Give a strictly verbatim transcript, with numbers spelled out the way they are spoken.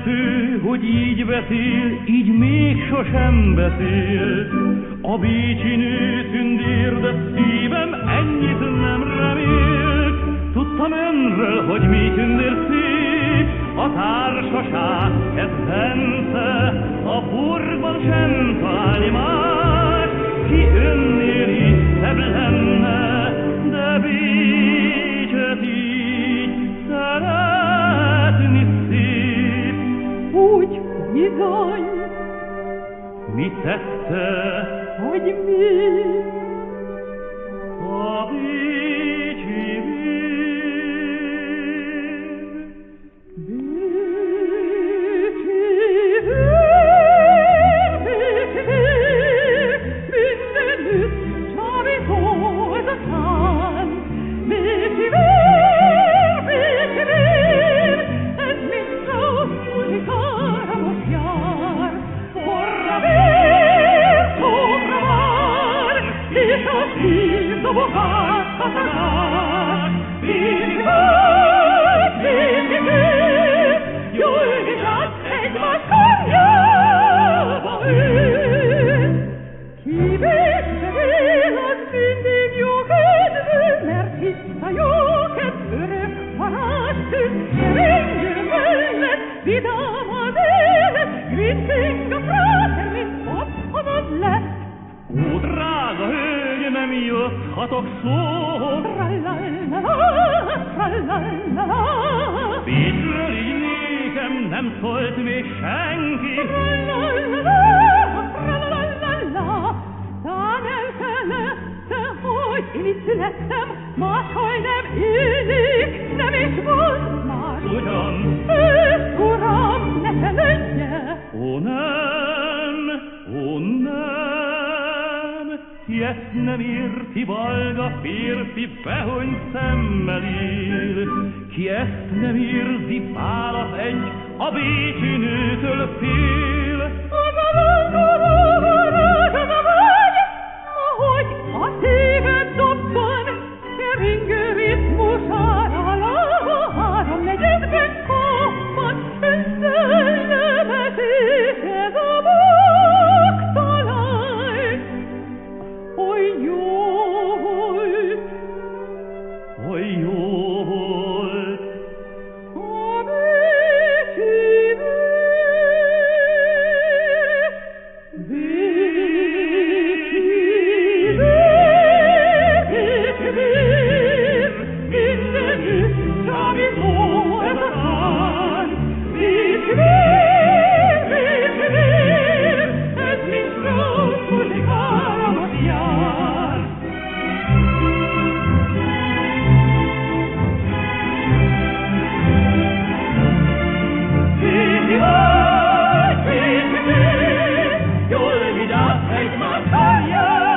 illető, hogy így beszél, így még sosem beszélt. A bécsi nő tündér, de szívem ennyit nem remélt. Tudtam önről, hogy mi tündér szép, a társaság kedvence, a burgban sem találni más, ki önnél is szebb lenne, de Bécset így szeretni szép. Úgy bizony. Mi tette, hogy mi? A bécsi Ó, drága hölgy, nem juthatok szó. Bécsről így nékem nem szólt még senki. Tán elfeledte, hogy én itt születtem, máshol nem élik, nem is volt más. Ugyan? Őt, uram, ne feledje. Ó, nem, ó, nem, ki ezt nem érti, valga férfi, behony szemmel él. Ki ezt nem érzi, válasz egy, a bécsi nőtől fél. Ahogy a szíved dobban, keringő ritmusára lába, három negyedben kapban, szellemet éked a magtalány. Oly jó volt, oly jó volt, a bécsi nő, bécsi nő, bécsi nő, mindenütt csábító ez a szár. Bécsi nő, bécsi nő, ez mind rossz muzsikámat jár. Bécsi vagy, bécsi nő, jól vigyázz egymással jár.